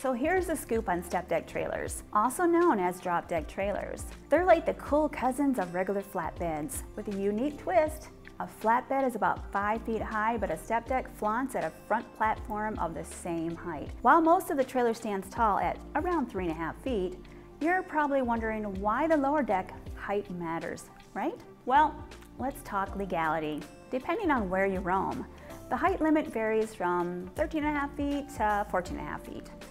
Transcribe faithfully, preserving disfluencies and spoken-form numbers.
So here's the scoop on step deck trailers, also known as drop deck trailers. They're like the cool cousins of regular flatbeds, with a unique twist. A flatbed is about five feet high, but a step deck flaunts at a front platform of the same height. While most of the trailer stands tall at around three and a half feet, you're probably wondering why the lower deck height matters, right? Well, let's talk legality. Depending on where you roam, the height limit varies from thirteen and a half feet to fourteen and a half feet.